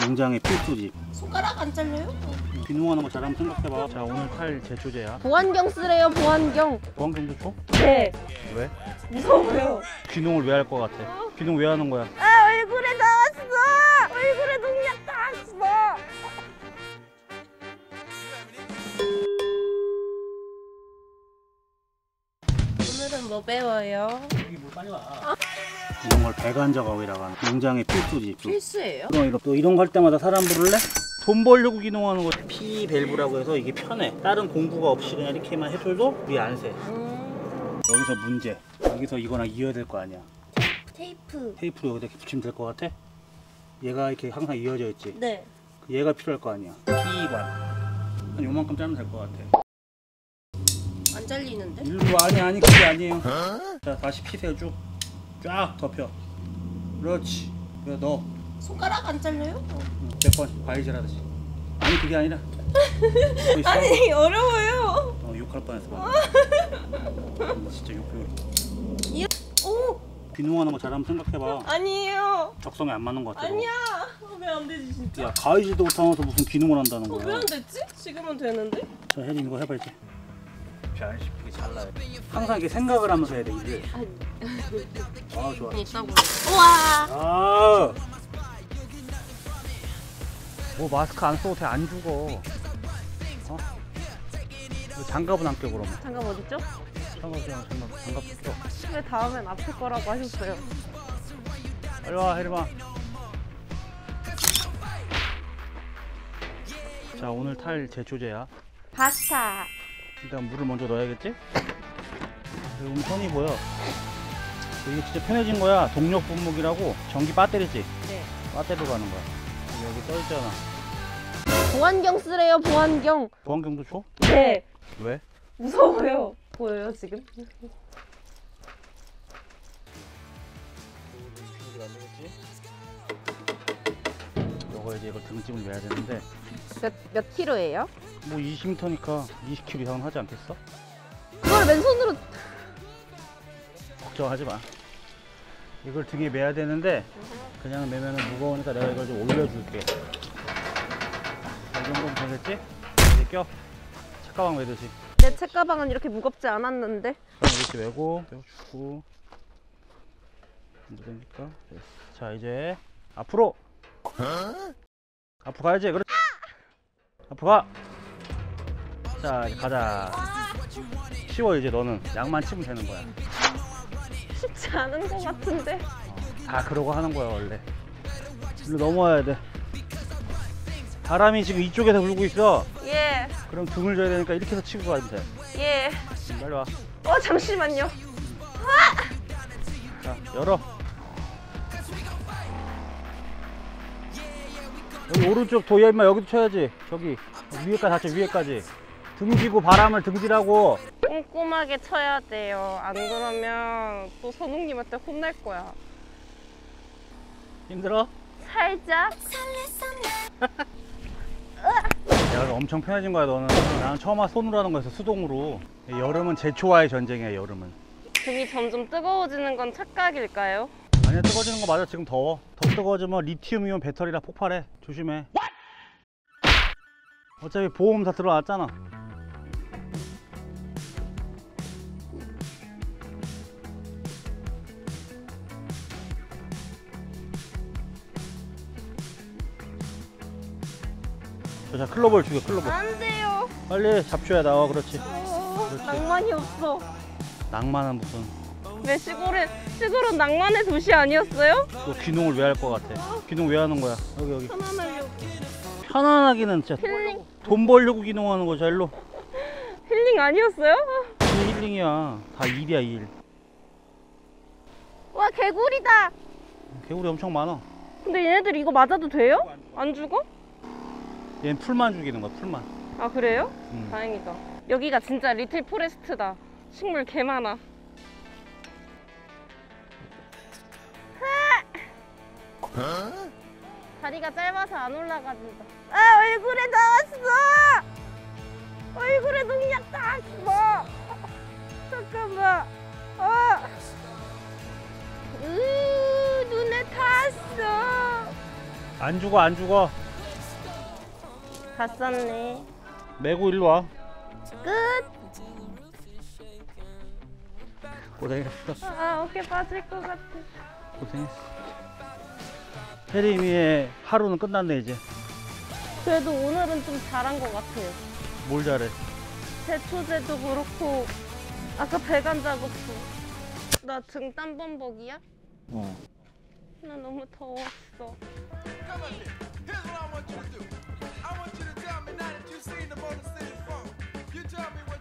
농장의 필수지. 손가락 안 잘려요? 귀농하는 거 잘 한번 생각해봐. 자, 오늘 탈 제초제야. 보안경 쓰래요, 보안경. 보안경도 줘? 네. 왜? 무서워요. 귀농을 왜 할 것 같아? 귀농 왜 하는 거야? 아, 얼굴에 닿았어. 얼굴에 농약 닿았어. 오늘은 뭐 배워요? 여기 물 빨리 와. 이런 걸 배관저각이라고 하는 농장의 필수지. 필수예요? 또 이런 거 할 때마다 사람 부를래? 돈 벌려고 귀농하는 거. P 밸브라고 해서 이게 편해. 다른 공구가 없이 그냥 이렇게만 해줘도 우리 안 새. 여기서 문제. 여기서 이거랑 이어야 될 거 아니야. 테이프. 테이프로 여기다 이렇게 붙이면 될 것 같아? 얘가 이렇게 항상 이어져 있지? 네. 얘가 필요할 거 아니야. P관. 한 요만큼 자르면 될 것 같아. 안 잘리는데? 일로 아니 그게 아니에요. 자, 다시 피세요. 쭉 쫙 덮여. 그렇지. 그래 넣어. 손가락 안 잘려요? 몇 번 과일질하듯이. 아니 그게 아니라 아니, 어려워요. 욕할 뻔했어. 진짜 욕. 오! 귀농하는 거 잘 한번 생각해봐. 아니에요. 적성에 안 맞는 거 같아. 아니야. 왜 안 되지 진짜? 야, 가위질도 못하면서 무슨 귀농을 한다는 거야. 왜 안 됐지? 지금은 되는데? 자, 혜린 이거 해봐 이제. 잘 씹히게 잘라야 돼. 항상 이렇게 생각을 하면서 해야 돼 일을. 아, 좋아. 있다고. 우와. 아. 뭐 마스크 안 써도 돼. 안 죽어. 어? 장갑은 안 껴 그러면. 장갑 어딨죠? 장갑 껴. 왜 다음엔 아플 거라고 하셨어요? 빨리 와, 혜림아. 자, 오늘 탈 제초제야. 파스타. 일단 물을 먼저 넣어야겠지? 여기 선이 보여. 이게 진짜 편해진 거야. 동력 분무기라고. 전기 배터리지? 네. 배터리로 가는 거야. 여기 써있잖아. 보안경 쓰래요, 보안경. 보안경도 줘? 네. 왜? 무서워요. 보여요 지금? 이거 이제 이걸 등짐을 매야 되는데 몇 킬로예요? 뭐 20m니까 20kg 이상은 하지 않겠어? 그걸 맨손으로. 걱정하지 마. 이걸 등에 매야 되는데 그냥 매면 무거우니까 내가 이걸 좀 올려줄게. 이 정도면 되겠지? 이제 껴. 책가방 매듯이. 내 책가방은 이렇게 무겁지 않았는데. 이렇게 매고 빼주고. 되니까. 자, 이제 앞으로. 앞으로 가야지. 그렇지. 앞으로 가. 자, 이제 가자. 쉬워. 이제 너는 양만 치면 되는 거야. 쉽지 않은 것 같은데. 다 그러고 하는 거야 원래. 일로 넘어와야 돼. 바람이 지금 이쪽에서 불고 있어. 예. 그럼 등을 져야 되니까 이렇게 해서 치고 가면 돼. 예. 빨리 와. 잠시만요. 자, 열어. 여기 오른쪽 도야 임마. 여기도 쳐야지. 저기 위에까지 닫혀. 위에까지. 등지고 바람을 등지라고. 꼼꼼하게 쳐야 돼요. 안 그러면 또 선웅님한테 혼날 거야. 힘들어? 살짝. 내가 엄청 편해진 거야 너는. 나는 처음 와 손으로 하는 거였어. 수동으로. 여름은 제초와의 전쟁이야. 여름은. 등이 점점 뜨거워지는 건 착각일까요? 아니야, 뜨거워지는 거 맞아. 지금 더워. 더 뜨거워지면 리튬이온 배터리라 폭발해. 조심해. 어차피 보험 다 들어왔잖아. 자, 클로버를 죽여. 클로버. 안 돼요. 빨리 잡초야 나와. 그렇지. 그렇지. 낭만이 없어. 낭만은 무슨. 왜 시골은 낭만의 도시 아니었어요? 너 귀농을 왜 할 것 같아? 귀농 왜 하는 거야? 여기. 편안하려고. 편안하기는 진짜. 힐링. 돈 벌려고 귀농하는 거자. 일로. 힐링 아니었어요? 이게 힐링이야. 다 일이야, 일. 와, 개구리다. 개구리 엄청 많아. 근데 얘네들 이거 맞아도 돼요? 안 죽어? 얘는 풀만 죽이는 거야. 풀만. 아, 그래요? 다행이다. 여기가 진짜 리틀 포레스트다. 식물 개 많아. 다리가 짧아서 안 올라가진다. 아, 얼굴에 닿았어. 얼굴에 농약 닿았어. 잠깐만. 눈에 닿았어. 안 죽어 안 죽어. 다 썼네. 메고 일로 와. 끝. 고생했어. 아 어깨 빠질 것 같아. 고생했어. 혜림이의 하루는 끝났네 이제. 그래도 오늘은 좀 잘한 것 같아요. 뭘 잘해? 제초제도 그렇고 아까 배관 작업도. 나 등 땀범벅이야? 어. 나 너무 더웠어. Come on here. Here's what I want you to do. I want you to tell me now that you've seen the Motor City Funk. You tell me